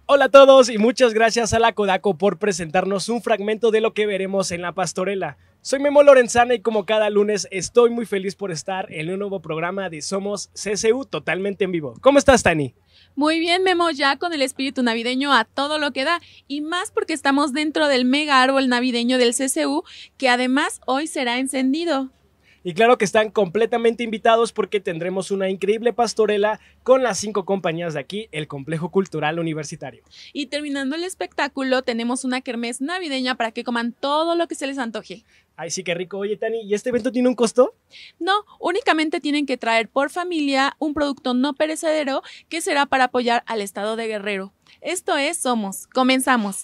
Hola a todos y muchas gracias a la Kodaco por presentarnos un fragmento de lo que veremos en La Pastorela. Soy Memo Lorenzana y como cada lunes estoy muy feliz por estar en un nuevo programa de Somos CCU totalmente en vivo. ¿Cómo estás, Tani? Muy bien, Memo, ya con el espíritu navideño a todo lo que da y más porque estamos dentro del mega árbol navideño del CCU que además hoy será encendido. Y claro que están completamente invitados porque tendremos una increíble pastorela con las 5 compañías de aquí, el Complejo Cultural Universitario. Y terminando el espectáculo tenemos una kermés navideña para que coman todo lo que se les antoje. Ay, sí, qué rico. Oye, Tani, ¿y este evento tiene un costo? No, únicamente tienen que traer por familia un producto no perecedero que será para apoyar al estado de Guerrero. Esto es Somos. Comenzamos.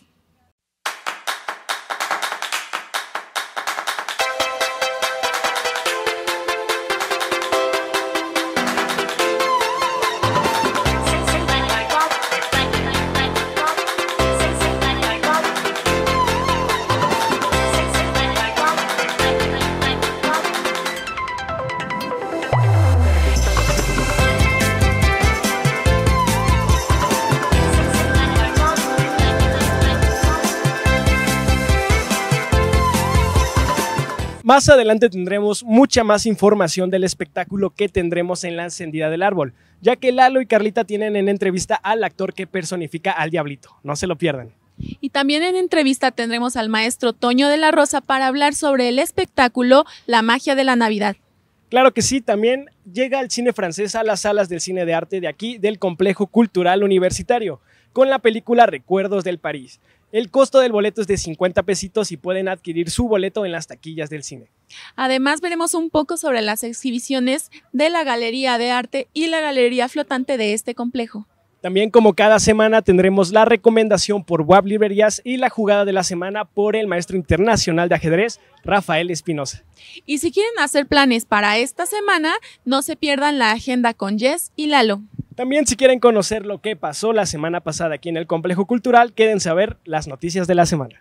Más adelante tendremos mucha más información del espectáculo que tendremos en la encendida del árbol, ya que Lalo y Carlita tienen en entrevista al actor que personifica al Diablito. No se lo pierdan. Y también en entrevista tendremos al maestro Toño de la Rosa para hablar sobre el espectáculo La Magia de la Navidad. Claro que sí, también llega el cine francés a las salas del cine de arte de aquí, del Complejo Cultural Universitario, con la película Recuerdos del París. El costo del boleto es de 50 pesitos y pueden adquirir su boleto en las taquillas del cine. Además veremos un poco sobre las exhibiciones de la Galería de Arte y la Galería Flotante de este complejo. También, como cada semana, tendremos la recomendación por WAP Librerías y la jugada de la semana por el maestro internacional de ajedrez, Rafael Espinosa. Y si quieren hacer planes para esta semana, no se pierdan la agenda con Jess y Lalo. También, si quieren conocer lo que pasó la semana pasada aquí en el Complejo Cultural, quédense a ver las noticias de la semana.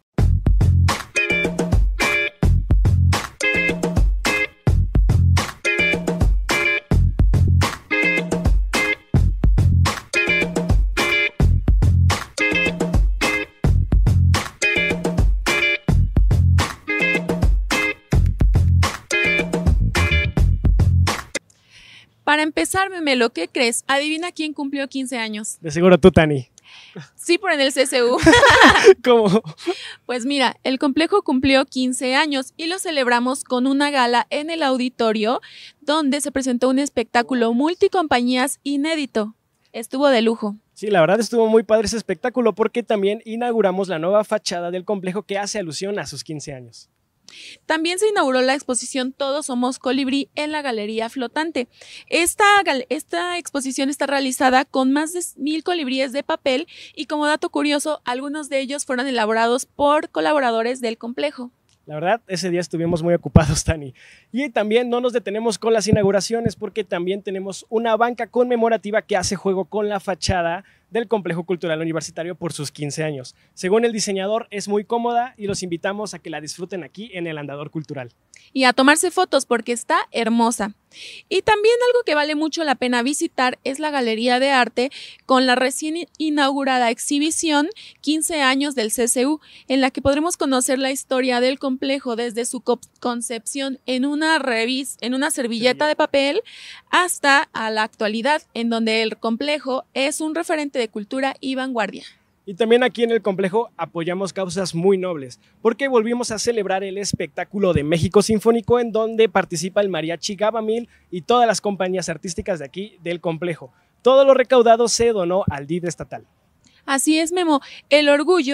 Para empezar, Memelo, ¿qué crees? Adivina quién cumplió 15 años. De seguro tú, Tani. Sí, por en el CCU. ¿Cómo? Pues mira, el complejo cumplió 15 años y lo celebramos con una gala en el auditorio donde se presentó un espectáculo multicompañías inédito. Estuvo de lujo. Sí, la verdad estuvo muy padre ese espectáculo porque también inauguramos la nueva fachada del complejo que hace alusión a sus 15 años. También se inauguró la exposición Todos Somos Colibrí en la Galería Flotante. Esta exposición está realizada con más de 1000 colibríes de papel y, como dato curioso, algunos de ellos fueron elaborados por colaboradores del complejo. La verdad, ese día estuvimos muy ocupados, Tani. Y también no nos detenemos con las inauguraciones porque también tenemos una banca conmemorativa que hace juego con la fachada del Complejo Cultural Universitario por sus 15 años. Según el diseñador, es muy cómoda y los invitamos a que la disfruten aquí en el Andador Cultural. Y a tomarse fotos porque está hermosa. Y también algo que vale mucho la pena visitar es la Galería de Arte con la recién inaugurada exhibición 15 años del CCU, en la que podremos conocer la historia del complejo desde su concepción en una servilleta de papel hasta a la actualidad, en donde el complejo es un referente de cultura y vanguardia. Y también aquí en el complejo apoyamos causas muy nobles, porque volvimos a celebrar el espectáculo de México Sinfónico en donde participa el Mariachi Gabamil y todas las compañías artísticas de aquí del complejo. Todo lo recaudado se donó al DIF estatal. Así es, Memo. El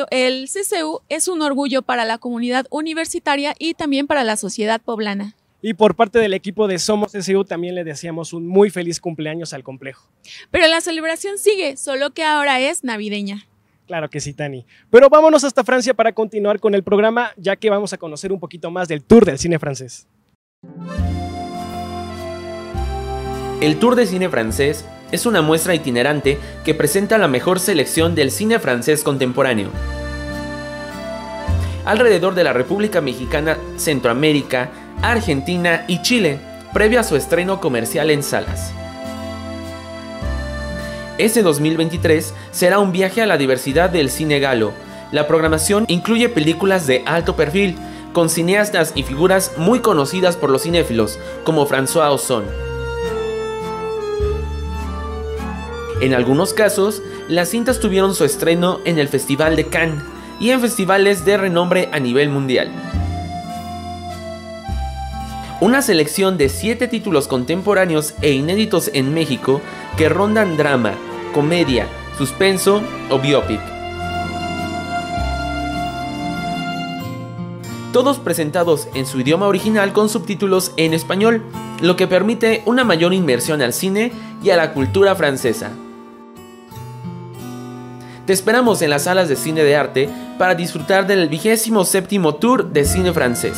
CCU es un orgullo para la comunidad universitaria y también para la sociedad poblana. Y por parte del equipo de Somos CCU también le deseamos un muy feliz cumpleaños al complejo. Pero la celebración sigue, solo que ahora es navideña. Claro que sí, Tani. Pero vámonos hasta Francia para continuar con el programa, ya que vamos a conocer un poquito más del Tour del Cine Francés. El Tour de Cine Francés es una muestra itinerante que presenta la mejor selección del cine francés contemporáneo. Alrededor de la República Mexicana, Centroamérica, Argentina y Chile, previo a su estreno comercial en salas. Este 2023 será un viaje a la diversidad del cine galo. La programación incluye películas de alto perfil, con cineastas y figuras muy conocidas por los cinéfilos, como François Ozon. En algunos casos, las cintas tuvieron su estreno en el Festival de Cannes y en festivales de renombre a nivel mundial. Una selección de 7 títulos contemporáneos e inéditos en México que rondan drama, comedia, suspenso o biopic. Todos presentados en su idioma original con subtítulos en español, lo que permite una mayor inmersión al cine y a la cultura francesa. Te esperamos en las salas de cine de arte para disfrutar del 27º Tour de Cine Francés.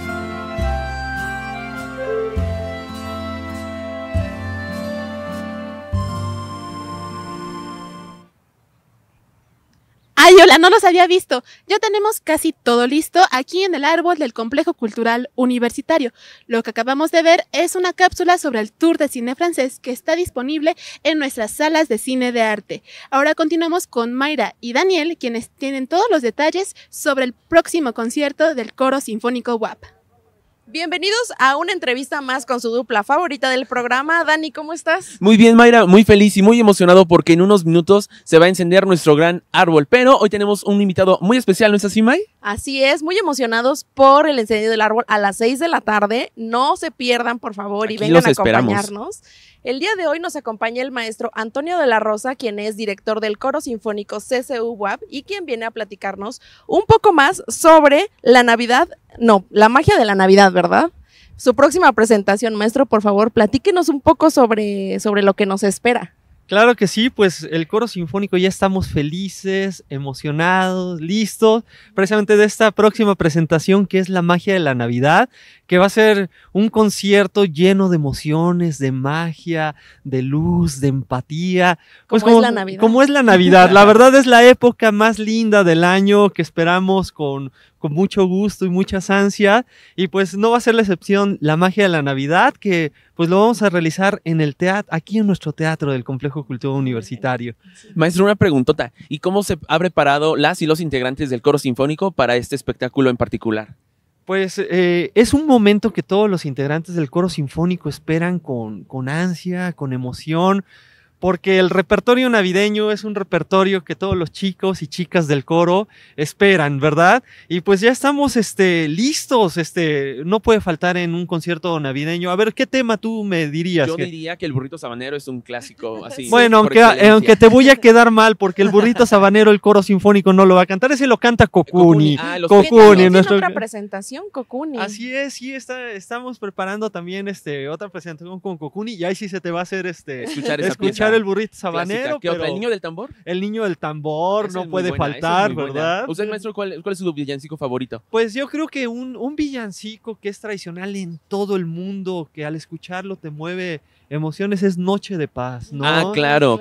Ay, hola, no los había visto. Ya tenemos casi todo listo aquí en el árbol del Complejo Cultural Universitario. Lo que acabamos de ver es una cápsula sobre el Tour de Cine Francés que está disponible en nuestras salas de cine de arte. Ahora continuamos con Mayra y Daniel, quienes tienen todos los detalles sobre el próximo concierto del Coro Sinfónico UAP. Bienvenidos a una entrevista más con su dupla favorita del programa. Dani, ¿cómo estás? Muy bien, Mayra, muy feliz y muy emocionado porque en unos minutos se va a encender nuestro gran árbol. Pero hoy tenemos un invitado muy especial, ¿no es así, May? Así es, muy emocionados por el encendido del árbol a las 6 de la tarde. No se pierdan, por favor, Aquí y vengan a esperamos. acompañarnos. El día de hoy nos acompaña el maestro Antonio de la Rosa, quien es director del Coro Sinfónico CCU UAP y quien viene a platicarnos un poco más sobre la magia de la Navidad, ¿verdad? Su próxima presentación, maestro, por favor, platíquenos un poco sobre lo que nos espera. Claro que sí, pues el Coro Sinfónico ya estamos felices, emocionados, listos, precisamente de esta próxima presentación que es la magia de la Navidad, que va a ser un concierto lleno de emociones, de magia, de luz, de empatía. Pues ¿Cómo es la Navidad? Como es la Navidad, la verdad es la época más linda del año que esperamos con mucho gusto y muchas ansias, y pues no va a ser la excepción la magia de la Navidad, que pues lo vamos a realizar en el teatro, aquí en nuestro teatro del Complejo Cultural Universitario. Maestro, una preguntota. ¿Y cómo se ha preparado las y los integrantes del Coro Sinfónico para este espectáculo en particular? Pues es un momento que todos los integrantes del Coro Sinfónico esperan con ansia, con emoción, porque el repertorio navideño es un repertorio que todos los chicos y chicas del coro esperan, ¿verdad? Y pues ya estamos listos, no puede faltar en un concierto navideño. A ver, ¿qué tema tú me dirías? Yo diría que el burrito sabanero es un clásico así. Bueno, por excelencia. aunque te voy a quedar mal, porque el burrito sabanero, el Coro Sinfónico no lo va a cantar, ese lo canta Kokuni. Los Kokuni, ¿Tiene nuestro... otra presentación, Kokuni? Así es, sí, estamos preparando también otra presentación con Kokuni, y ahí sí se te va a hacer escuchar esa escuchar pieza el burrito sabanero. clásica. ¿Qué otra? ¿El niño del tambor? El niño del tambor Esa no es muy puede buena, faltar, esa es muy buena. ¿verdad? Usted, maestro, ¿cuál es su villancico favorito? Pues yo creo que un villancico que es tradicional en todo el mundo, que al escucharlo te mueve emociones, es Noche de Paz, ¿no? Ah, claro.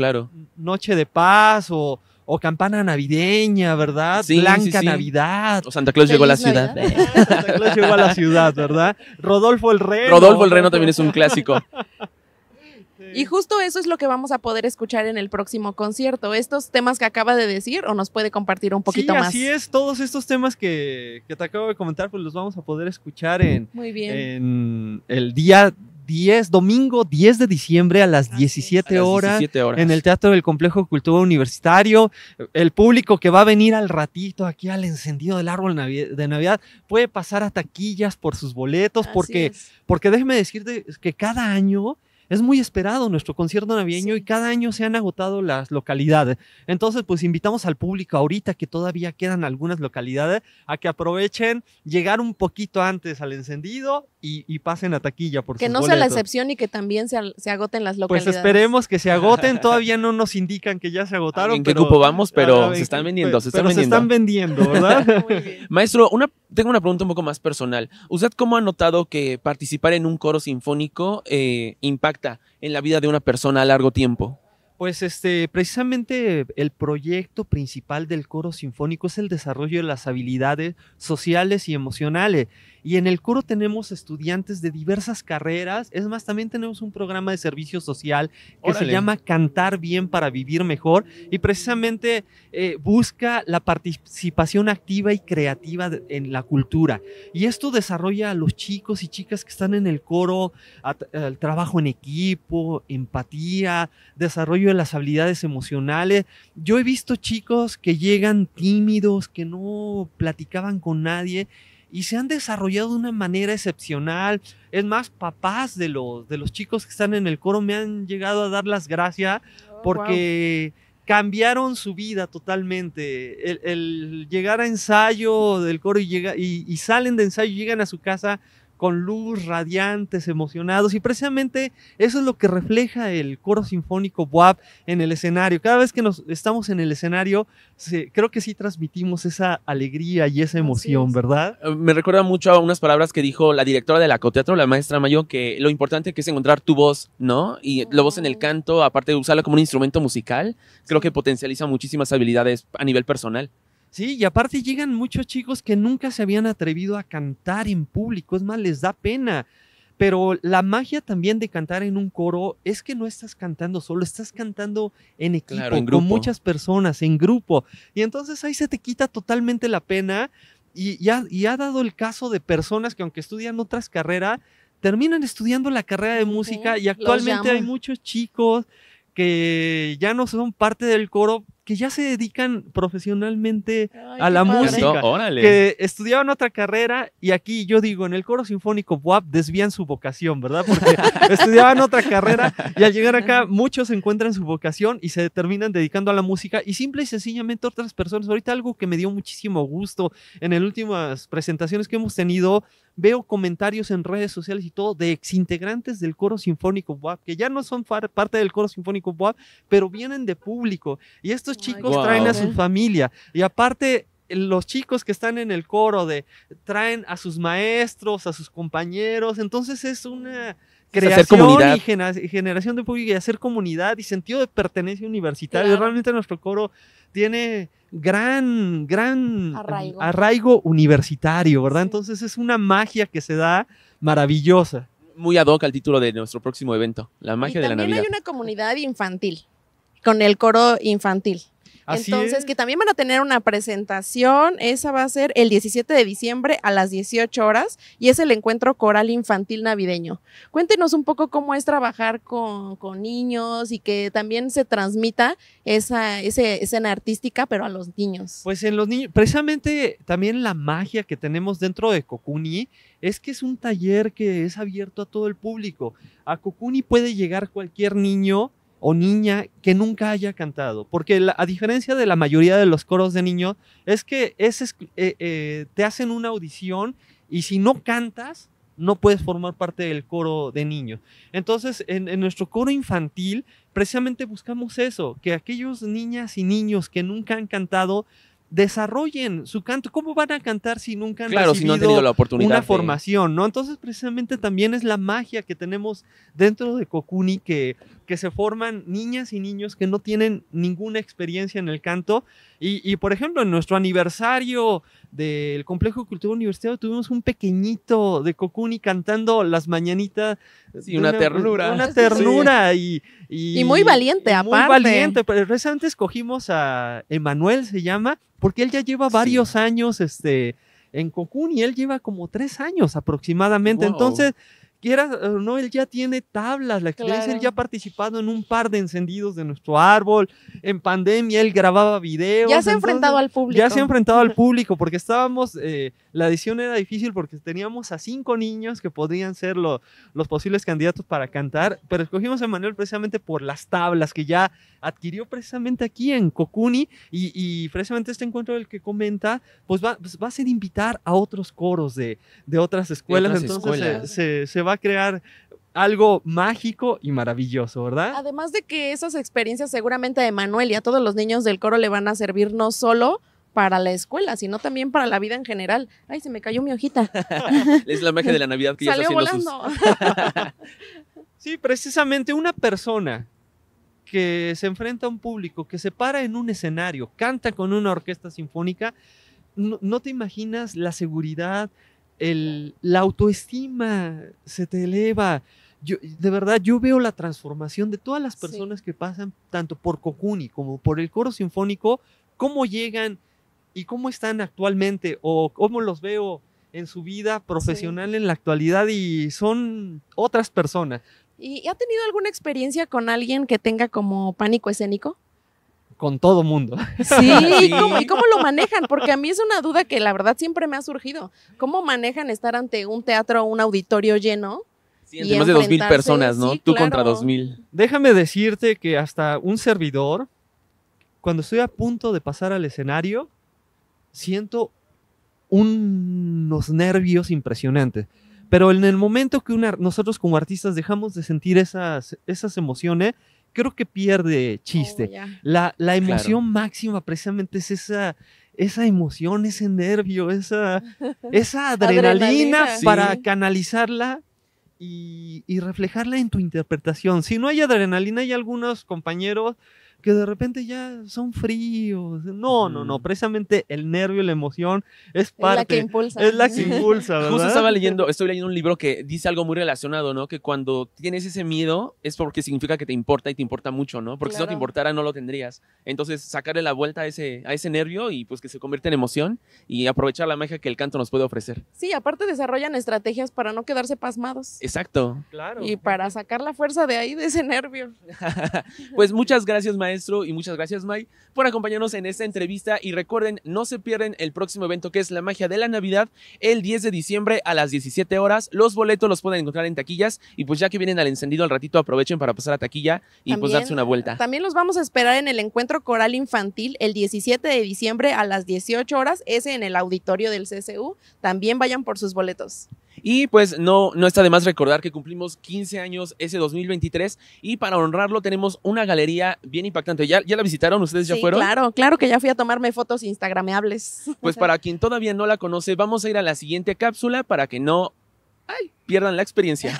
Noche de Paz o Campana Navideña, ¿verdad? Sí, Blanca sí. Navidad. O Santa Claus llegó a la Feliz ciudad. Navidad. Santa Claus llegó a la ciudad, ¿verdad? Rodolfo el Reno. Rodolfo el Reno también es un clásico. Y justo eso es lo que vamos a poder escuchar en el próximo concierto. Estos temas que acaba de decir, ¿o nos puede compartir un poquito sí, más? Así es, todos estos temas que te acabo de comentar, pues los vamos a poder escuchar Muy bien. en el día 10, domingo 10 de diciembre a las 17 horas. 17 horas. En el Teatro del Complejo Cultural Universitario. El público que va a venir al ratito aquí al encendido del árbol de Navidad puede pasar a taquillas por sus boletos, Así porque es. déjeme decirte que cada año es muy esperado nuestro concierto navideño, Sí. y cada año se han agotado las localidades. Entonces, pues invitamos al público ahorita que todavía quedan algunas localidades a que aprovechen llegar un poquito antes al encendido y pasen a taquilla por Que sus no sea la boletos. excepción y que también se agoten las Pues localidades. esperemos que se agoten, todavía no nos indican que ya se agotaron. ¿En qué pero, cupo vamos? Pero Ah, se están vendiendo, pero se están se están vendiendo, ¿verdad? Muy bien. Maestro, tengo una pregunta un poco más personal. ¿Usted cómo ha notado que participar en un coro sinfónico impacta en la vida de una persona a largo tiempo? Pues precisamente el proyecto principal del Coro Sinfónico es el desarrollo de las habilidades sociales y emocionales. y en el coro tenemos estudiantes de diversas carreras. Es más, también tenemos un programa de servicio social que se llama Cantar Bien para Vivir Mejor, y precisamente busca la participación activa y creativa en la cultura. Y esto desarrolla a los chicos y chicas que están en el coro, el trabajo en equipo, empatía, desarrollo de las habilidades emocionales. Yo he visto chicos que llegan tímidos, que no platicaban con nadie, y se han desarrollado de una manera excepcional. Es más, papás de los chicos que están en el coro me han llegado a dar las gracias porque cambiaron su vida totalmente. El llegar a ensayo del coro y salen de ensayo y llegan a su casa con luz, radiantes, emocionados, y precisamente eso es lo que refleja el Coro Sinfónico BUAP en el escenario. Cada vez que estamos en el escenario, creo que sí transmitimos esa alegría y esa emoción, ¿verdad? Me recuerda mucho a unas palabras que dijo la directora del Acoteatro, la maestra Mayo, que lo importante que es encontrar tu voz, ¿no? Y la voz en el canto, aparte de usarla como un instrumento musical, creo que potencializa muchísimas habilidades a nivel personal. Sí, y aparte llegan muchos chicos que nunca se habían atrevido a cantar en público, es más, les da pena. Pero la magia también de cantar en un coro es que no estás cantando solo, estás cantando en equipo, claro, en grupo, con muchas personas, en grupo. Y entonces ahí se te quita totalmente la pena, y ha dado el caso de personas que aunque estudian otras carreras, terminan estudiando la carrera de música, y actualmente hay muchos chicos que ya no son parte del coro, que ya se dedican profesionalmente a la música, que estudiaban otra carrera, y aquí yo digo, en el Coro Sinfónico BUAP desvían su vocación, ¿verdad? Porque estudiaban otra carrera y al llegar acá muchos encuentran su vocación y se terminan dedicando a la música, y simple y sencillamente otras personas. Ahorita algo que me dio muchísimo gusto en las últimas presentaciones que hemos tenido, veo comentarios en redes sociales y todo de exintegrantes del Coro Sinfónico BUAP, que ya no son parte del Coro Sinfónico BUAP, pero vienen de público, y estos chicos traen a su familia, y aparte los chicos que están en el coro traen a sus maestros, a sus compañeros. Entonces es una creación y generación de público, y hacer comunidad y sentido de pertenencia universitaria. Claro. Realmente nuestro coro tiene gran arraigo universitario, ¿verdad? Entonces es una magia que se da maravillosa. Muy ad hoc al título de nuestro próximo evento, la magia de la Navidad. También hay una comunidad infantil, con el coro infantil. Entonces, que también van a tener una presentación. Esa va a ser el 17 de diciembre a las 18 horas, y es el encuentro coral infantil navideño. Cuéntenos un poco cómo es trabajar con niños, y que también se transmita esa escena artística, pero a los niños. Pues en los niños, precisamente también la magia que tenemos dentro de Kokuni es que es un taller que es abierto a todo el público. A Kokuni puede llegar cualquier niño o niña que nunca haya cantado, porque a diferencia de la mayoría de los coros de niños, es que te hacen una audición, y si no cantas, no puedes formar parte del coro de niños. Entonces, en nuestro coro infantil, precisamente buscamos eso, que aquellos niñas y niños que nunca han cantado desarrollen su canto. ¿Cómo van a cantar si nunca han recibido si no han tenido la oportunidad una formación, ¿no? Entonces, precisamente también es la magia que tenemos dentro de Kokuni, que se forman niñas y niños que no tienen ninguna experiencia en el canto. Y por ejemplo, en nuestro aniversario del Complejo Cultural Universitario tuvimos un pequeñito de Kokuni cantando las mañanitas. Sí, una ternura. Una ternura, sí. Y muy valiente, aparte. Muy valiente, pero precisamente escogimos a Emanuel, se llama, porque él ya lleva varios años en Kokuni, él lleva como 3 años aproximadamente. Entonces, quiera o no, él ya tiene tablas, la experiencia. Él ya ha participado en un par de encendidos de nuestro árbol. En pandemia él grababa videos. Ya se ha enfrentado al público. Ya se ha enfrentado al público, porque estábamos, la edición era difícil porque teníamos a 5 niños que podrían ser los posibles candidatos para cantar, pero escogimos a Manuel precisamente por las tablas que ya adquirió precisamente aquí en Kokuni, y precisamente este encuentro del que comenta, pues va a ser invitar a otros coros de otras escuelas. Entonces se va a crear algo mágico y maravilloso, ¿verdad? Además de que esas experiencias seguramente a Emanuel y a todos los niños del coro le van a servir no solo para la escuela, sino también para la vida en general. Ay, se me cayó mi hojita. Es la magia de la Navidad que ya salió está haciendo volando. Sí, precisamente una persona que se enfrenta a un público, que se para en un escenario, canta con una orquesta sinfónica, no te imaginas la seguridad, la autoestima se te eleva. De verdad, yo veo la transformación de todas las personas que pasan tanto por Kokuni como por el coro sinfónico, cómo llegan y cómo están actualmente o cómo los veo en su vida profesional en la actualidad y son otras personas. ¿Y ha tenido alguna experiencia con alguien que tenga como pánico escénico? Con todo mundo. Sí, ¿y cómo lo manejan? Porque a mí es una duda que la verdad siempre me ha surgido. ¿Cómo manejan estar ante un teatro o un auditorio lleno? Sí, ante más de 2,000 personas, ¿no? Sí, Tú claro. contra 2,000. Déjame decirte que hasta un servidor, cuando estoy a punto de pasar al escenario, siento unos nervios impresionantes. Pero en el momento que nosotros como artistas dejamos de sentir esas emociones, creo que pierde chiste. Oh, ya. La emoción máxima precisamente es esa emoción, ese nervio, esa adrenalina Sí. para canalizarla y reflejarla en tu interpretación. Si no hay adrenalina, hay algunos compañeros que de repente ya son fríos. No, precisamente el nervio, la emoción es parte. Es la que impulsa. Es la que impulsa, ¿verdad? Justo estoy leyendo un libro que dice algo muy relacionado, ¿no? Que cuando tienes ese miedo es porque significa que te importa y te importa mucho, ¿no? Porque si no te Claro. importara no lo tendrías. Entonces sacarle la vuelta a ese nervio y pues que se convierta en emoción y aprovechar la magia que el canto nos puede ofrecer. Sí, aparte desarrollan estrategias para no quedarse pasmados. Exacto. Claro. Y para sacar la fuerza de ahí, de ese nervio. Pues muchas gracias, maestro, y muchas gracias, May, por acompañarnos en esta entrevista. Y recuerden, no se pierden el próximo evento, que es la magia de la Navidad, el 10 de diciembre a las 17 horas. Los boletos los pueden encontrar en taquillas. Y pues ya que vienen al encendido al ratito, aprovechen para pasar a taquilla y pues darse una vuelta. También los vamos a esperar en el encuentro coral infantil el 17 de diciembre a las 18 horas, ese en el auditorio del CCU. También vayan por sus boletos. Y pues no está de más recordar que cumplimos 15 años ese 2023 y para honrarlo tenemos una galería bien impactante. ¿Ya la visitaron? ¿Ustedes ya Sí, fueron? claro que ya fui a tomarme fotos instagrameables. Pues para quien todavía no la conoce, vamos a ir a la siguiente cápsula para que no pierdan la experiencia.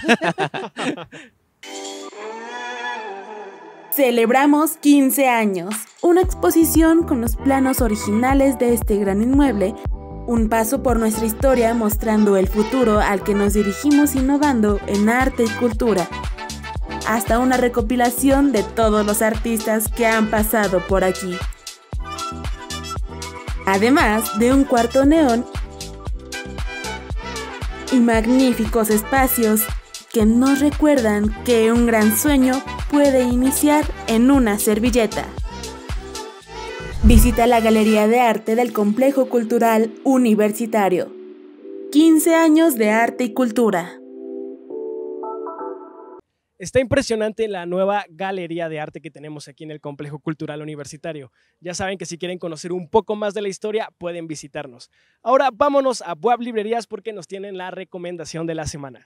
Celebramos 15 años, una exposición con los planos originales de este gran inmueble, un paso por nuestra historia mostrando el futuro al que nos dirigimos innovando en arte y cultura, hasta una recopilación de todos los artistas que han pasado por aquí. Además de un cuarto neón y magníficos espacios que nos recuerdan que un gran sueño puede iniciar en una servilleta. Visita la Galería de Arte del Complejo Cultural Universitario. 15 años de arte y cultura. Está impresionante la nueva galería de arte que tenemos aquí en el Complejo Cultural Universitario. Ya saben que si quieren conocer un poco más de la historia, pueden visitarnos. Ahora vámonos a Buab Librerías porque nos tienen la recomendación de la semana.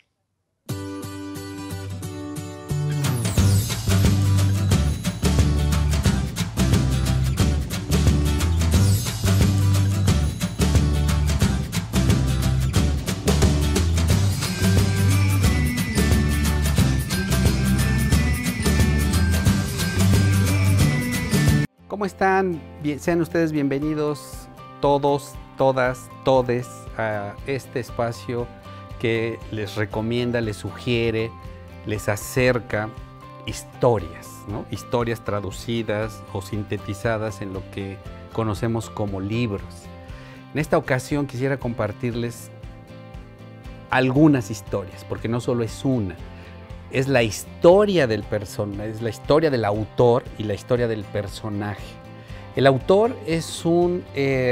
¿Cómo están? Sean ustedes bienvenidos todos, todas, todes a este espacio que les recomienda, les sugiere, les acerca historias, ¿no? Historias traducidas o sintetizadas en lo que conocemos como libros. En esta ocasión quisiera compartirles algunas historias, porque no solo es una. Es la historia del personaje, es la historia del autor y la historia del personaje. El autor es un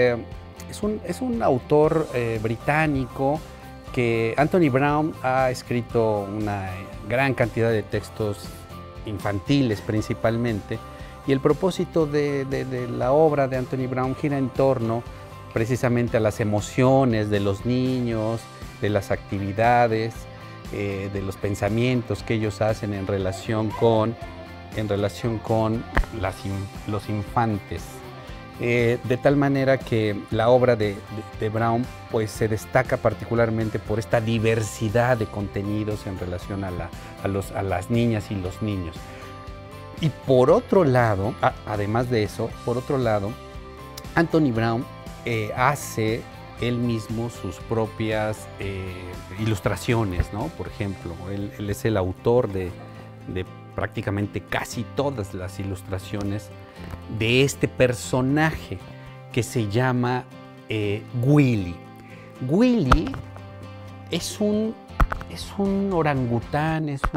autor británico que Anthony Brown ha escrito una gran cantidad de textos infantiles principalmente, y el propósito de la obra de Anthony Brown gira en torno precisamente a las emociones de los niños, de las actividades, de los pensamientos que ellos hacen en relación con los infantes. De tal manera que la obra de Brown pues, se destaca particularmente por esta diversidad de contenidos en relación a las niñas y los niños. Y por otro lado, además de eso, por otro lado, Anthony Brown hace él mismo sus propias ilustraciones, ¿no? Por ejemplo, él es el autor de prácticamente casi todas las ilustraciones de este personaje que se llama Willy. Willy es un orangután, es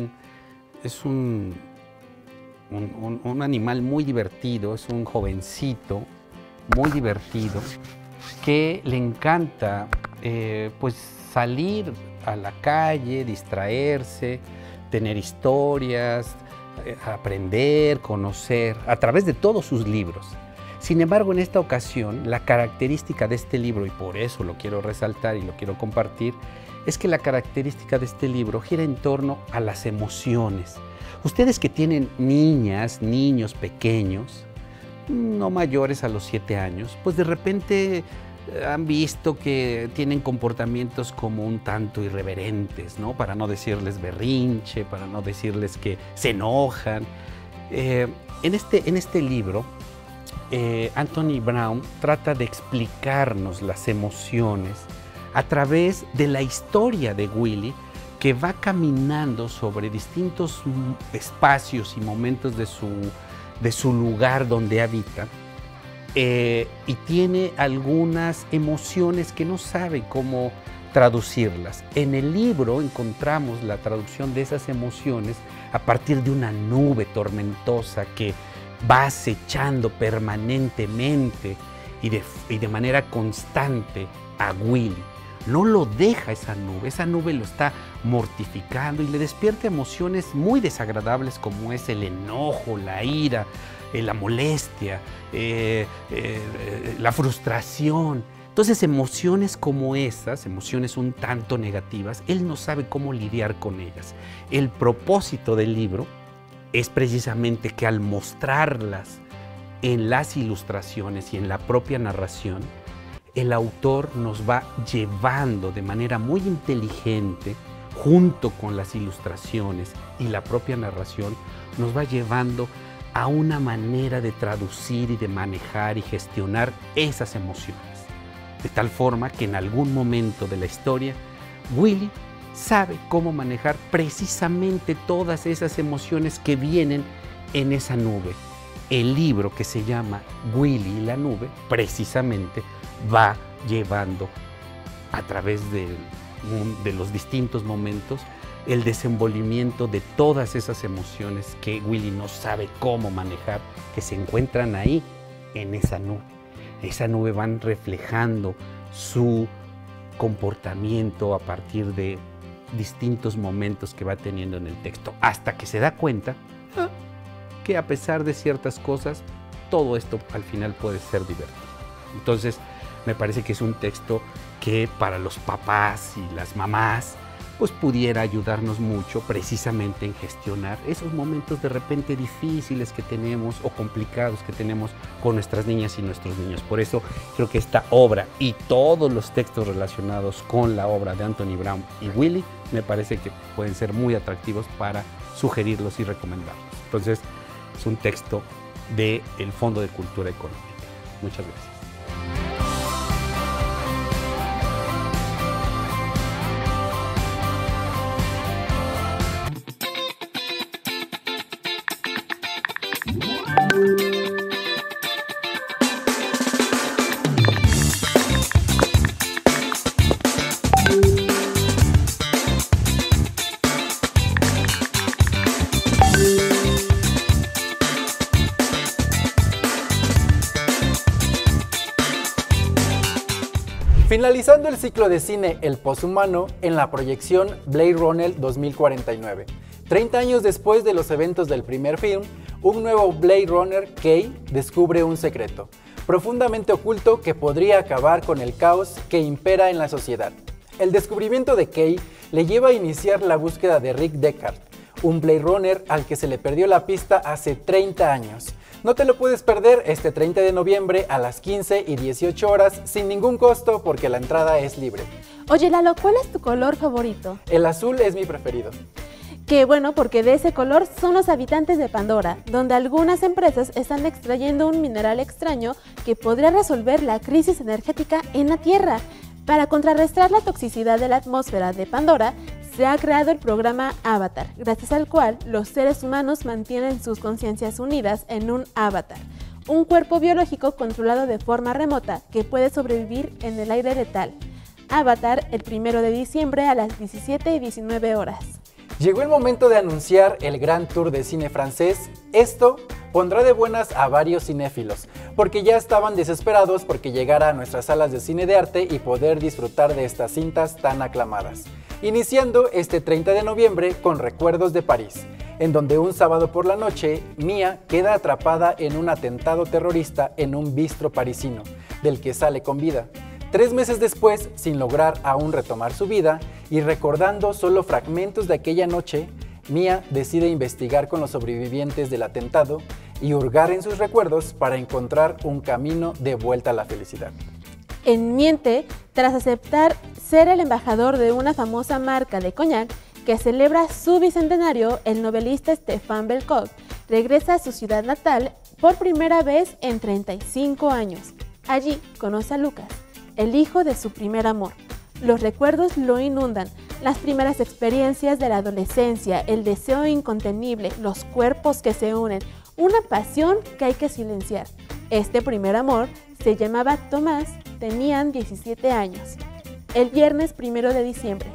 un animal muy divertido, es un jovencito muy divertido que le encanta pues salir a la calle, distraerse, tener historias, aprender, conocer a través de todos sus libros. Sin embargo, en esta ocasión, la característica de este libro, y por eso lo quiero resaltar y lo quiero compartir, es que la característica de este libro gira en torno a las emociones. Ustedes que tienen niñas, niños pequeños, no mayores a los 7 años, pues de repente han visto que tienen comportamientos como un tanto irreverentes, ¿no? Para no decirles berrinche, para no decirles que se enojan. En este libro, Anthony Brown trata de explicarnos las emociones a través de la historia de Willy, que va caminando sobre distintos espacios y momentos de su lugar donde habita, y tiene algunas emociones que no sabe cómo traducirlas. En el libro encontramos la traducción de esas emociones a partir de una nube tormentosa que va acechando permanentemente y de manera constante a Willy. No lo deja esa nube lo está mortificando y le despierta emociones muy desagradables como es el enojo, la ira, la molestia, la frustración. Entonces emociones como esas, emociones un tanto negativas, él no sabe cómo lidiar con ellas. El propósito del libro es precisamente que al mostrarlas en las ilustraciones y en la propia narración, el autor nos va llevando de manera muy inteligente, junto con las ilustraciones y la propia narración, nos va llevando a una manera de traducir y de manejar y gestionar esas emociones. De tal forma que en algún momento de la historia, Willy sabe cómo manejar precisamente todas esas emociones que vienen en esa nube. El libro, que se llama Willy y la nube, precisamente va llevando a través de los distintos momentos el desenvolvimiento de todas esas emociones que Willy no sabe cómo manejar, que se encuentran ahí en esa nube. Esa nube van reflejando su comportamiento a partir de distintos momentos que va teniendo en el texto, hasta que se da cuenta que a pesar de ciertas cosas, todo esto al final puede ser divertido. Entonces, me parece que es un texto que para los papás y las mamás, pues pudiera ayudarnos mucho precisamente en gestionar esos momentos de repente difíciles que tenemos o complicados que tenemos con nuestras niñas y nuestros niños. Por eso creo que esta obra y todos los textos relacionados con la obra de Anthony Brown y Willy me parece que pueden ser muy atractivos para sugerirlos y recomendarlos. Entonces, es un texto del Fondo de Cultura Económica. Muchas gracias. Finalizando el ciclo de cine El Poshumano en la proyección Blade Runner 2049. 30 años después de los eventos del primer film, un nuevo Blade Runner, Kay, descubre un secreto profundamente oculto que podría acabar con el caos que impera en la sociedad. El descubrimiento de Kay le lleva a iniciar la búsqueda de Rick Deckard, un Blade Runner al que se le perdió la pista hace 30 años. No te lo puedes perder este 30 de noviembre a las 15 y 18 horas sin ningún costo porque la entrada es libre. Oye Lalo, ¿cuál es tu color favorito? El azul es mi preferido. Que bueno, porque de ese color son los habitantes de Pandora, donde algunas empresas están extrayendo un mineral extraño que podría resolver la crisis energética en la Tierra. Para contrarrestar la toxicidad de la atmósfera de Pandora, se ha creado el programa Avatar, gracias al cual los seres humanos mantienen sus conciencias unidas en un avatar, un cuerpo biológico controlado de forma remota que puede sobrevivir en el aire letal. Avatar, el 1 de diciembre a las 17:19 horas. Llegó el momento de anunciar el Gran Tour de Cine francés. Esto pondrá de buenas a varios cinéfilos, porque ya estaban desesperados porque llegara a nuestras salas de cine de arte y poder disfrutar de estas cintas tan aclamadas. Iniciando este 30 de noviembre con Recuerdos de París, en donde un sábado por la noche, Mia queda atrapada en un atentado terrorista en un bistro parisino, del que sale con vida. 3 meses después, sin lograr aún retomar su vida y recordando solo fragmentos de aquella noche, Mia decide investigar con los sobrevivientes del atentado y hurgar en sus recuerdos para encontrar un camino de vuelta a la felicidad. En Miente, tras aceptar ser el embajador de una famosa marca de coñac que celebra su bicentenario, el novelista Stéphane Belcourt regresa a su ciudad natal por primera vez en 35 años. Allí conoce a Lucas, el hijo de su primer amor. Los recuerdos lo inundan, las primeras experiencias de la adolescencia, el deseo incontenible, los cuerpos que se unen, una pasión que hay que silenciar. Este primer amor se llamaba Tomás, tenían 17 años. El viernes 1 de diciembre.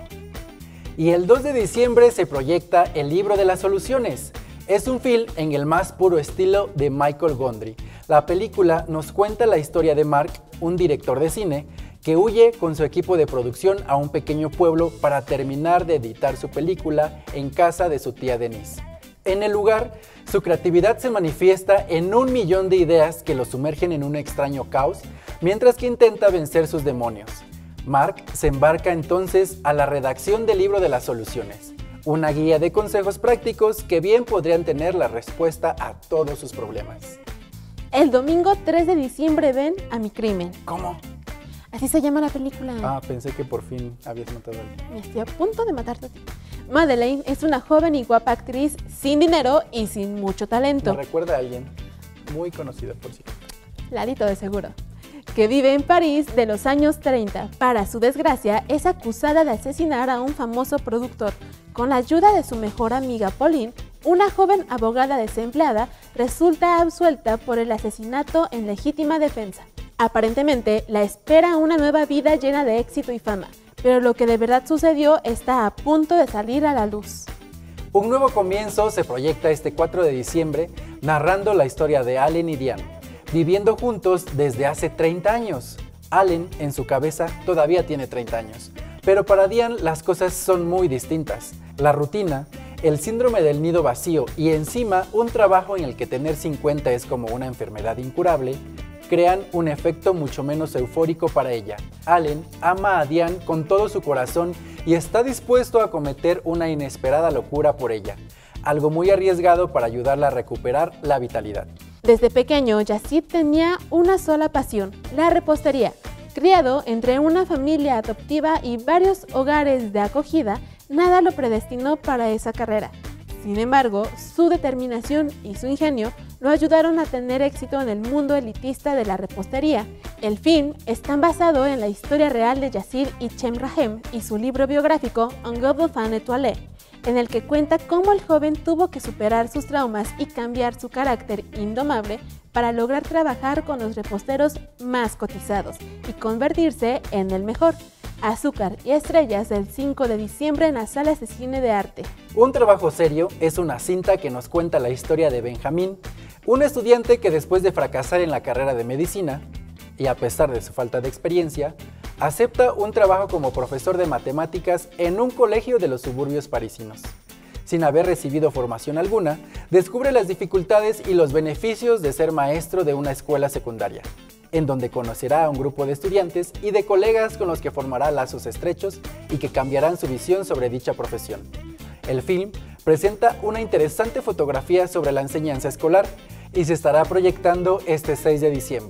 Y el 2 de diciembre se proyecta El Libro de las Soluciones. Es un film en el más puro estilo de Michael Gondry. La película nos cuenta la historia de Mark, un director de cine, que huye con su equipo de producción a un pequeño pueblo para terminar de editar su película en casa de su tía Denise. En el lugar, su creatividad se manifiesta en 1.000.000 de ideas que lo sumergen en un extraño caos, mientras que intenta vencer sus demonios. Mark se embarca entonces a la redacción del Libro de las Soluciones, una guía de consejos prácticos que bien podrían tener la respuesta a todos sus problemas. El domingo 3 de diciembre ven A mi crimen. ¿Cómo? Así se llama la película. Ah, pensé que por fin habías matado a alguien. Me estoy a punto de matarte a ti. Madeleine es una joven y guapa actriz sin dinero y sin mucho talento. Me recuerda a alguien muy conocida, por cierto. Lalito de seguro. Que vive en París de los años 30. Para su desgracia, es acusada de asesinar a un famoso productor. Con la ayuda de su mejor amiga Pauline, una joven abogada desempleada resulta absuelta por el asesinato en legítima defensa. Aparentemente, la espera una nueva vida llena de éxito y fama, pero lo que de verdad sucedió está a punto de salir a la luz. Un nuevo comienzo se proyecta este 4 de diciembre, narrando la historia de Allen y Diane, viviendo juntos desde hace 30 años. Allen, en su cabeza, todavía tiene 30 años, pero para Diane las cosas son muy distintas. La rutina, el síndrome del nido vacío y encima un trabajo en el que tener 50 es como una enfermedad incurable, crean un efecto mucho menos eufórico para ella. Allen ama a Diane con todo su corazón y está dispuesto a cometer una inesperada locura por ella, algo muy arriesgado para ayudarla a recuperar la vitalidad. Desde pequeño, Yacid tenía una sola pasión, la repostería. Criado entre una familia adoptiva y varios hogares de acogida, nada lo predestinó para esa carrera. Sin embargo, su determinación y su ingenio lo ayudaron a tener éxito en el mundo elitista de la repostería. El film está basado en la historia real de Yacid Hichem Rahem y su libro biográfico Un Gobel Fan Étoilé, en el que cuenta cómo el joven tuvo que superar sus traumas y cambiar su carácter indomable para lograr trabajar con los reposteros más cotizados y convertirse en el mejor. Azúcar y Estrellas el 5 de diciembre en las salas de cine de arte. Un trabajo serio es una cinta que nos cuenta la historia de Benjamín, un estudiante que después de fracasar en la carrera de medicina, y a pesar de su falta de experiencia, acepta un trabajo como profesor de matemáticas en un colegio de los suburbios parisinos. Sin haber recibido formación alguna, descubre las dificultades y los beneficios de ser maestro de una escuela secundaria, en donde conocerá a un grupo de estudiantes y de colegas con los que formará lazos estrechos y que cambiarán su visión sobre dicha profesión. El film presenta una interesante fotografía sobre la enseñanza escolar y se estará proyectando este 6 de diciembre.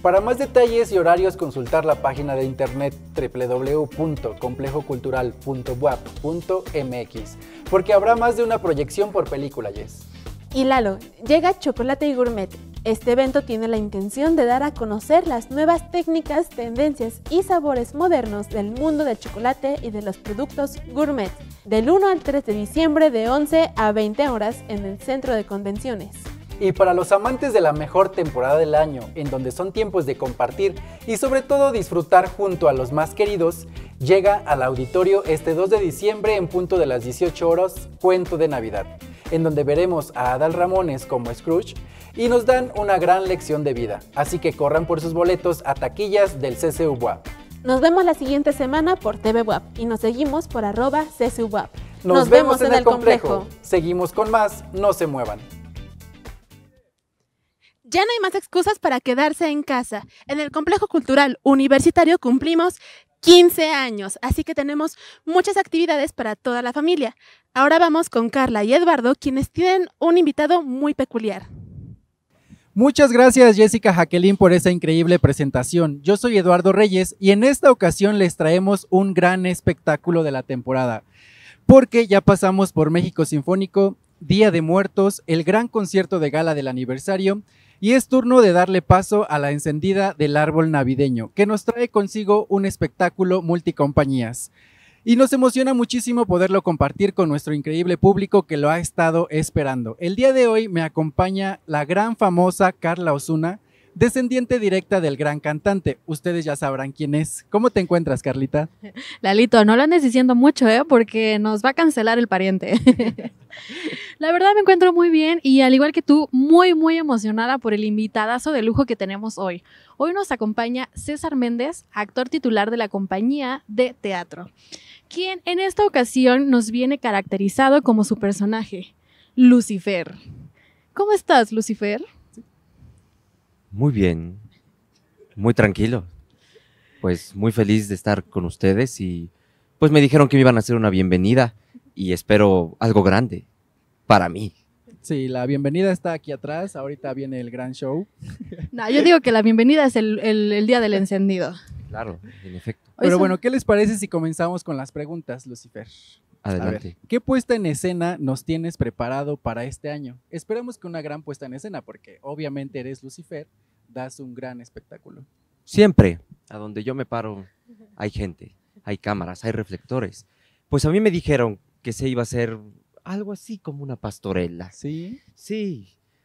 Para más detalles y horarios, consultar la página de internet www.complejocultural.buap.mx, porque habrá más de una proyección por película, Jess. Y Lalo, llega Chocolate y Gourmet. Este evento tiene la intención de dar a conocer las nuevas técnicas, tendencias y sabores modernos del mundo del chocolate y de los productos gourmet, del 1 al 3 de diciembre de 11 a 20 horas en el Centro de Convenciones. Y para los amantes de la mejor temporada del año, en donde son tiempos de compartir y sobre todo disfrutar junto a los más queridos, llega al auditorio este 2 de diciembre en punto de las 18 horas, Cuento de Navidad, en donde veremos a Adal Ramones como Scrooge y nos dan una gran lección de vida. Así que corran por sus boletos a taquillas del CCU BUAP. Nos vemos la siguiente semana por TV BUAP y nos seguimos por @CCU BUAP. Nos vemos en el complejo. Seguimos con más, no se muevan. Ya no hay más excusas para quedarse en casa. En el Complejo Cultural Universitario cumplimos 15 años, así que tenemos muchas actividades para toda la familia. Ahora vamos con Carla y Eduardo, quienes tienen un invitado muy peculiar. Muchas gracias Jessica Jacqueline por esa increíble presentación. Yo soy Eduardo Reyes y en esta ocasión les traemos un gran espectáculo de la temporada, porque ya pasamos por México Sinfónico, Día de Muertos, el gran concierto de gala del aniversario, y es turno de darle paso a la encendida del árbol navideño, que nos trae consigo un espectáculo multicompañías. Y nos emociona muchísimo poderlo compartir con nuestro increíble público que lo ha estado esperando. El día de hoy me acompaña la gran famosa Carla Osuna, descendiente directa del gran cantante. Ustedes ya sabrán quién es. ¿Cómo te encuentras, Carlita? Lalito, no lo andes diciendo mucho, porque nos va a cancelar el pariente. La verdad me encuentro muy bien y al igual que tú, muy muy emocionada por el invitadazo de lujo que tenemos hoy. Hoy nos acompaña César Méndez, actor titular de la compañía de teatro, quien en esta ocasión nos viene caracterizado como su personaje, Lucifer. ¿Cómo estás, Lucifer? Muy bien, muy tranquilo, pues muy feliz de estar con ustedes y pues me dijeron que me iban a hacer una bienvenida y espero algo grande para mí. Sí, la bienvenida está aquí atrás, ahorita viene el gran show. No, yo digo que la bienvenida es el día del encendido. Claro, en efecto. Pero bueno, ¿qué les parece si comenzamos con las preguntas, Lucifer? Adelante. A ver, ¿qué puesta en escena nos tienes preparado para este año? Esperemos que una gran puesta en escena, porque obviamente eres Lucifer, das un gran espectáculo. Siempre, a donde yo me paro, hay gente, hay cámaras, hay reflectores. Pues a mí me dijeron que se iba a hacer algo así como una pastorela. ¿Sí? Sí.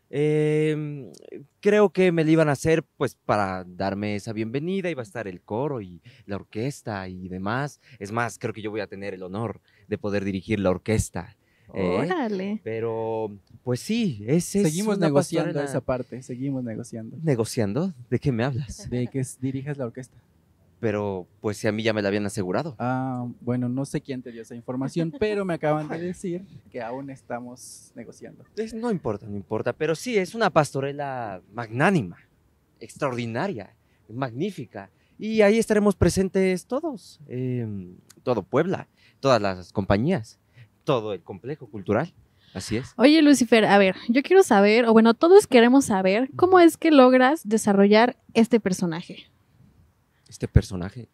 Creo que me la iban a hacer pues para darme esa bienvenida, iba a estar el coro y la orquesta y demás. Es más, creo que yo voy a tener el honor de poder dirigir la orquesta. Órale. Pero pues sí, seguimos negociando esa parte, seguimos negociando. ¿Negociando? ¿De qué me hablas? De que dirijas la orquesta. Pero pues si a mí ya me la habían asegurado. Ah, bueno, no sé quién te dio esa información, pero me acaban de decir que aún estamos negociando. No importa, no importa, pero sí, es una pastorela magnánima, extraordinaria, magnífica. Y ahí estaremos presentes todos, todo Puebla, todas las compañías, todo el complejo cultural. Así es. Oye, Lucifer, a ver, yo quiero saber, o bueno, todos queremos saber, ¿cómo es que logras desarrollar este personaje? Este personaje.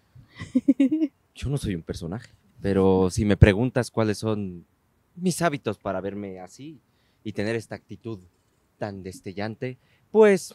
Yo no soy un personaje, pero si me preguntas cuáles son mis hábitos para verme así y tener esta actitud tan destellante, pues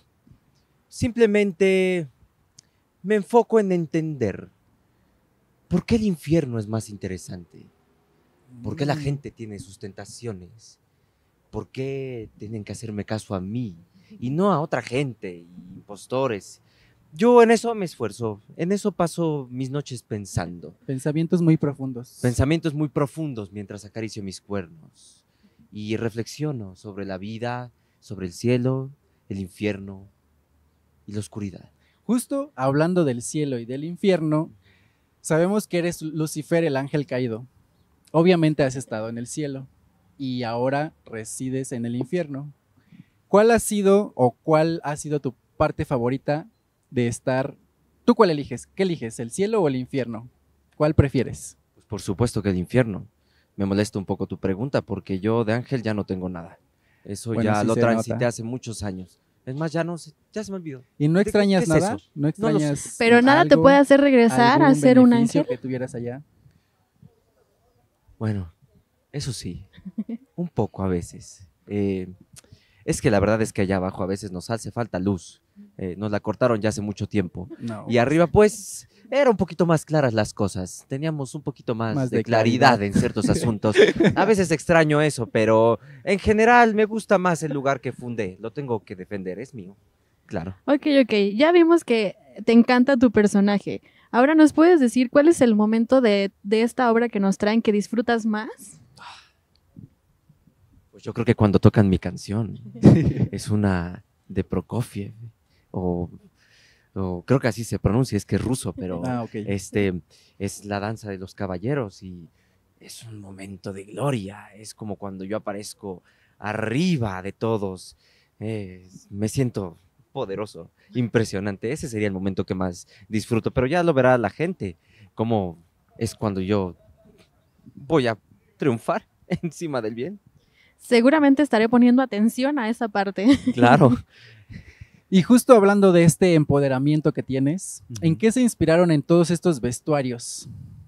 simplemente me enfoco en entender por qué el infierno es más interesante, por qué la gente tiene sus tentaciones, por qué tienen que hacerme caso a mí y no a otra gente, impostores. Yo en eso me esfuerzo, en eso paso mis noches pensando. Pensamientos muy profundos. Pensamientos muy profundos mientras acaricio mis cuernos y reflexiono sobre la vida, sobre el cielo, el infierno y la oscuridad. Justo hablando del cielo y del infierno, sabemos que eres Lucifer, el ángel caído. Obviamente has estado en el cielo y ahora resides en el infierno. ¿Cuál ha sido tu parte favorita de estar? ¿Tú cuál eliges? ¿Qué eliges? ¿El cielo o el infierno? ¿Cuál prefieres? Pues por supuesto que el infierno. Me molesta un poco tu pregunta porque yo de ángel ya no tengo nada. Eso bueno, ya sí lo transité hace muchos años. Es más, ya se me olvidó. ¿Y no ¿Qué extrañas es nada? eso? ¿No extrañas Pero nada te algo, puede hacer regresar a algún ser un beneficio ángel. que tuvieras allá? Bueno, eso sí, un poco a veces. Es que la verdad es que allá abajo a veces nos hace falta luz. Nos la cortaron ya hace mucho tiempo. No. Y arriba pues era un poquito más claras las cosas. Teníamos un poquito más de claridad en ciertos asuntos. A veces extraño eso, pero en general me gusta más el lugar que fundé. Lo tengo que defender, es mío. Claro. Ok, ya vimos que te encanta tu personaje. Ahora, ¿nos puedes decir cuál es el momento de esta obra que nos traen que disfrutas más? Pues yo creo que cuando tocan mi canción. Es una de Prokofiev. O creo que así se pronuncia, es que es ruso, pero ok. Es la danza de los caballeros y es un momento de gloria. Es como cuando yo aparezco arriba de todos. Me siento poderoso, impresionante. Ese sería el momento que más disfruto, pero ya lo verá la gente, como es cuando yo voy a triunfar encima del bien. Seguramente estaré poniendo atención a esa parte. Claro. Y justo hablando de este empoderamiento que tienes, ¿en qué se inspiraron en todos estos vestuarios?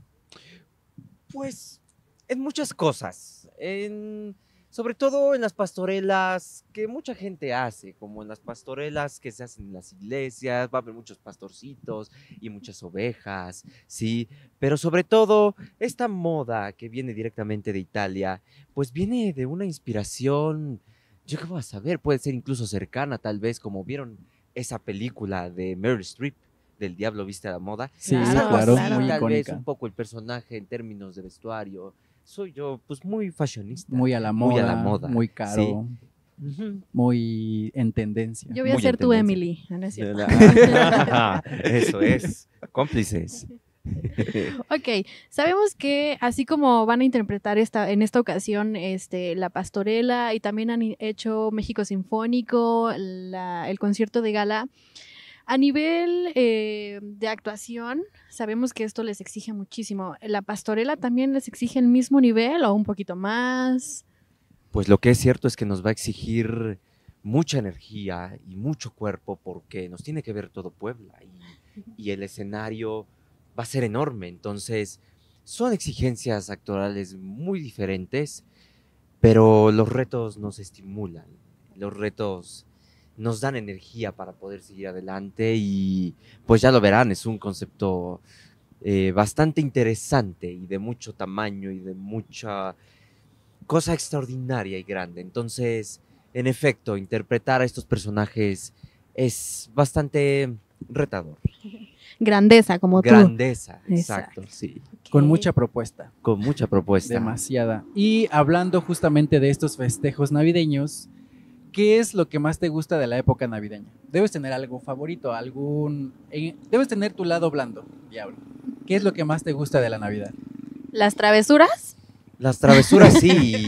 Pues en muchas cosas, sobre todo en las pastorelas que mucha gente hace, como en las pastorelas que se hacen en las iglesias, va a haber muchos pastorcitos y muchas ovejas, sí, pero sobre todo esta moda que viene directamente de Italia, pues viene de una inspiración, yo qué voy a saber, puede ser incluso cercana tal vez, como vieron esa película de Meryl Streep, del Diablo viste a la moda. Sí, Algo claro, así, muy tal vez icónica. un poco el personaje en términos de vestuario. Soy yo, pues muy fashionista. Muy a la moda, muy caro, sí. muy en tendencia. Yo voy a Muy ser en tu tendencia. Emily. No es cierto. Eso es, cómplices. Ok, sabemos que así como van a interpretar en esta ocasión la pastorela y también han hecho México Sinfónico, el concierto de gala, a nivel de actuación, sabemos que esto les exige muchísimo. ¿La pastorela también les exige el mismo nivel o un poquito más? Pues lo que es cierto es que nos va a exigir mucha energía y mucho cuerpo porque nos tiene que ver todo Puebla y el escenario va a ser enorme. Entonces, son exigencias actorales muy diferentes, pero los retos nos estimulan, los retos nos dan energía para poder seguir adelante y pues ya lo verán, es un concepto bastante interesante y de mucho tamaño y de mucha cosa extraordinaria y grande. Entonces, en efecto, interpretar a estos personajes es bastante retador. Grandeza, como tú. Grandeza, exacto, sí. Con mucha propuesta. Con mucha propuesta. Demasiada. Y hablando justamente de estos festejos navideños, ¿qué es lo que más te gusta de la época navideña? Debes tener algo favorito, debes tener tu lado blando, diablo. ¿Qué es lo que más te gusta de la Navidad? ¿Las travesuras? Las travesuras sí,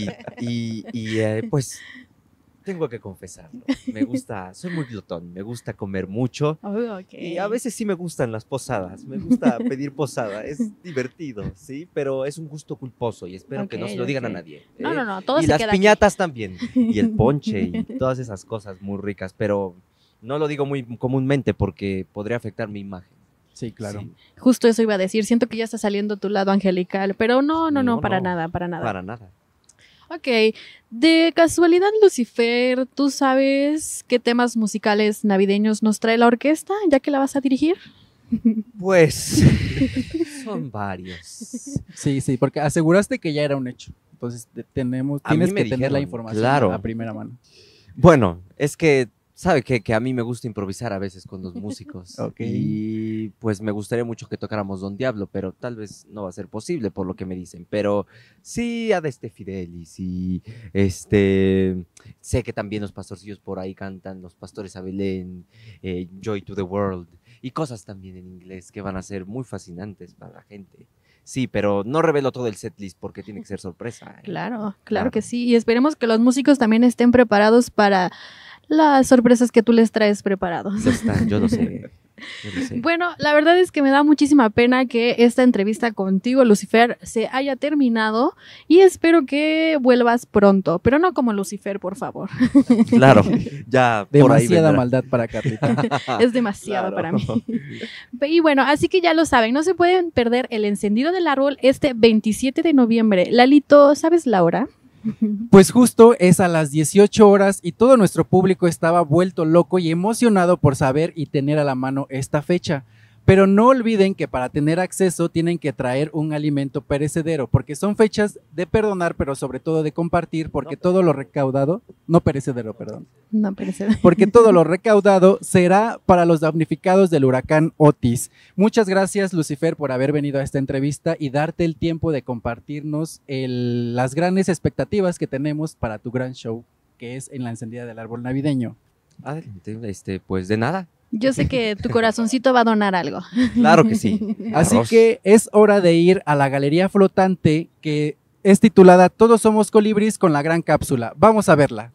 pues tengo que confesarlo. Me gusta, soy muy glotón, me gusta comer mucho. Oh, okay. Y a veces sí me gustan las posadas, me gusta pedir posada, es divertido, ¿sí? Pero es un gusto culposo y espero que no se lo digan a nadie. No, todo y se las queda piñatas también, y el ponche y todas esas cosas muy ricas, pero no lo digo muy comúnmente porque podría afectar mi imagen. Sí, claro. Sí. Justo eso iba a decir, siento que ya está saliendo tu lado angelical, pero no, para nada. Para nada. Ok, de casualidad, Lucifer, ¿tú sabes qué temas musicales navideños nos trae la orquesta, ya que la vas a dirigir? Pues son varios. Sí, porque aseguraste que ya era un hecho. Entonces tienes que tener la información a primera mano. Bueno, es que sabe que a mí me gusta improvisar a veces con los músicos. Okay. Y pues me gustaría mucho que tocáramos Don Diablo, pero tal vez no va a ser posible por lo que me dicen. Pero sí, Adeste Fidelis y sé que también los pastorcillos por ahí cantan, los pastores a Belén, Joy to the World y cosas también en inglés que van a ser muy fascinantes para la gente. Sí, pero no revelo todo el setlist porque tiene que ser sorpresa. Claro que sí. Y esperemos que los músicos también estén preparados para las sorpresas que tú les traes preparados. Yo lo sé. Yo no sé. Bueno, la verdad es que me da muchísima pena que esta entrevista contigo, Lucifer, se haya terminado y espero que vuelvas pronto, pero no como Lucifer, por favor. Claro, ya por ahí Demasiada vendrá. maldad para Carlita. Es demasiado Claro. para mí. Y bueno, así que ya lo saben, no se pueden perder el encendido del árbol este 27 de noviembre. Lalito, ¿sabes la hora? Pues justo es a las 18 horas y todo nuestro público estaba vuelto loco y emocionado por saber y tener a la mano esta fecha. Pero no olviden que para tener acceso tienen que traer un alimento perecedero, porque son fechas de perdonar, pero sobre todo de compartir, porque todo lo recaudado, no perecedero, perdón, No, parece. porque todo lo recaudado será para los damnificados del huracán Otis. Muchas gracias, Lucifer, por haber venido a esta entrevista y darte el tiempo de compartirnos las grandes expectativas que tenemos para tu gran show, que es en la encendida del árbol navideño. Adelante, pues de nada. Yo sé que tu corazoncito va a donar algo. Claro que sí. Así Arroz. que es hora de ir a la galería flotante que es titulada Todos somos colibríes con la gran cápsula. Vamos a verla.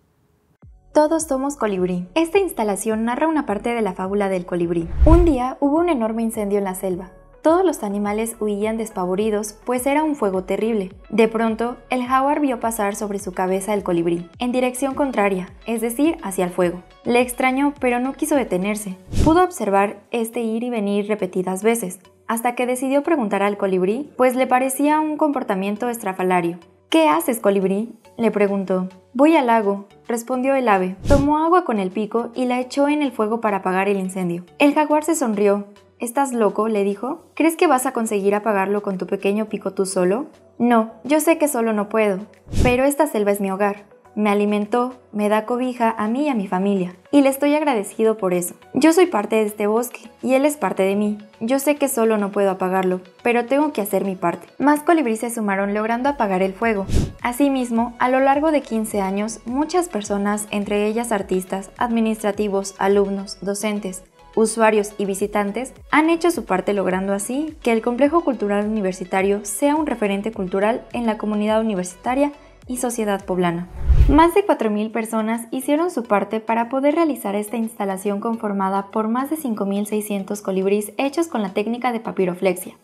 Todos somos colibrí. Esta instalación narra una parte de la fábula del colibrí. Un día hubo un enorme incendio en la selva. Todos los animales huían despavoridos, pues era un fuego terrible. De pronto, el jaguar vio pasar sobre su cabeza el colibrí, en dirección contraria, es decir, hacia el fuego. Le extrañó, pero no quiso detenerse. Pudo observar este ir y venir repetidas veces, hasta que decidió preguntar al colibrí, pues le parecía un comportamiento estrafalario. ¿Qué haces, colibrí?, le preguntó. Voy al lago, respondió el ave. Tomó agua con el pico y la echó en el fuego para apagar el incendio. El jaguar se sonrió. ¿Estás loco?, le dijo. ¿Crees que vas a conseguir apagarlo con tu pequeño pico tú solo? No, yo sé que solo no puedo, pero esta selva es mi hogar. Me alimentó, me da cobija a mí y a mi familia, y le estoy agradecido por eso. Yo soy parte de este bosque, y él es parte de mí. Yo sé que solo no puedo apagarlo, pero tengo que hacer mi parte. Más colibríes se sumaron logrando apagar el fuego. Asimismo, a lo largo de 15 años, muchas personas, entre ellas artistas, administrativos, alumnos, docentes, usuarios y visitantes, han hecho su parte logrando así que el Complejo Cultural Universitario sea un referente cultural en la comunidad universitaria y sociedad poblana. Más de 4.000 personas hicieron su parte para poder realizar esta instalación conformada por más de 5.600 colibríes hechos con la técnica de papiroflexia.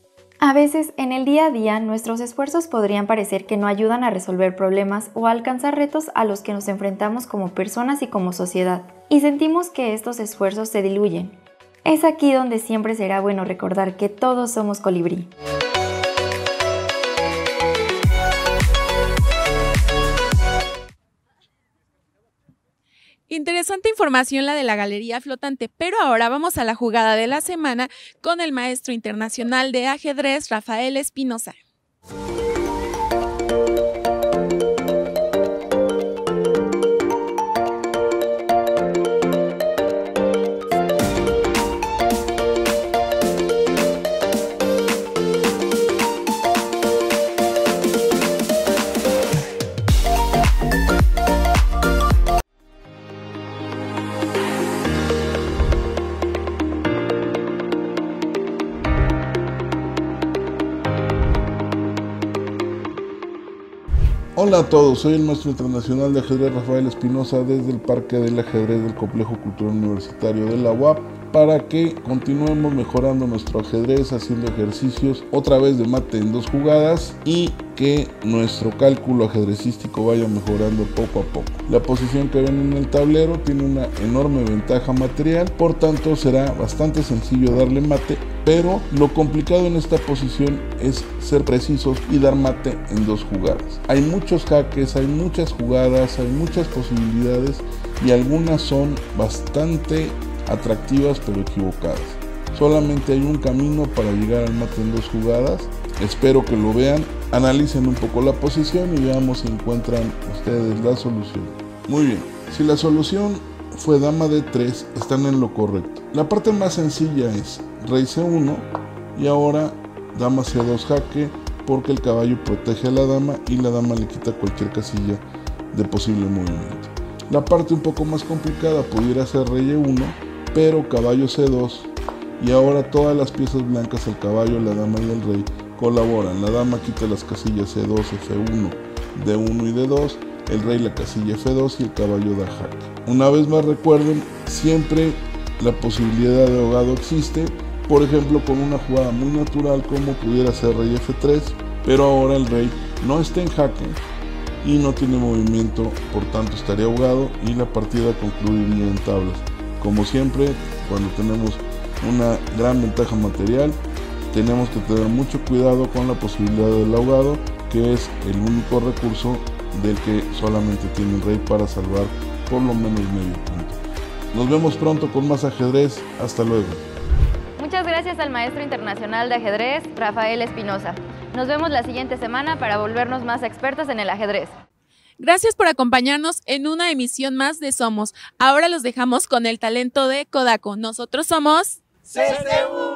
A veces, en el día a día, nuestros esfuerzos podrían parecer que no ayudan a resolver problemas o a alcanzar retos a los que nos enfrentamos como personas y como sociedad, y sentimos que estos esfuerzos se diluyen. Es aquí donde siempre será bueno recordar que todos somos colibrí. Interesante información la de la Galería Flotante, pero ahora vamos a la jugada de la semana con el maestro internacional de ajedrez, Rafael Espinosa. Hola a todos, soy el maestro internacional de ajedrez Rafael Espinosa desde el Parque del Ajedrez del Complejo Cultural Universitario de la UAP para que continuemos mejorando nuestro ajedrez haciendo ejercicios otra vez de mate en 2 jugadas y que nuestro cálculo ajedrecístico vaya mejorando poco a poco. La posición que ven en el tablero tiene una enorme ventaja material, por tanto será bastante sencillo darle mate, pero lo complicado en esta posición es ser precisos y dar mate en 2 jugadas. Hay muchos jaques, hay muchas jugadas, hay muchas posibilidades y algunas son bastante atractivas pero equivocadas. Solamente hay un camino para llegar al mate en 2 jugadas. Espero que lo vean, analicen un poco la posición y veamos si encuentran ustedes la solución. Muy bien, si la solución fue dama D3, están en lo correcto. La parte más sencilla es rey C1 y ahora dama C2 jaque, porque el caballo protege a la dama y la dama le quita cualquier casilla de posible movimiento. La parte un poco más complicada pudiera ser rey E1, pero caballo C2 y ahora todas las piezas blancas, el caballo, la dama y el rey colaboran. La dama quita las casillas C2, F1, D1 y D2, el rey la casilla F2 y el caballo da jaque. Una vez más recuerden, siempre la posibilidad de ahogado existe, por ejemplo con una jugada muy natural como pudiera ser rey F3, pero ahora el rey no está en jaque y no tiene movimiento, por tanto estaría ahogado y la partida concluiría en tablas. Como siempre, cuando tenemos una gran ventaja material, tenemos que tener mucho cuidado con la posibilidad del ahogado, que es el único recurso del que solamente tiene el rey para salvar por lo menos medio punto. Nos vemos pronto con más ajedrez. Hasta luego. Muchas gracias al maestro internacional de ajedrez, Rafael Espinosa. Nos vemos la siguiente semana para volvernos más expertos en el ajedrez. Gracias por acompañarnos en una emisión más de Somos. Ahora los dejamos con el talento de Kodako. Nosotros somos... CCU.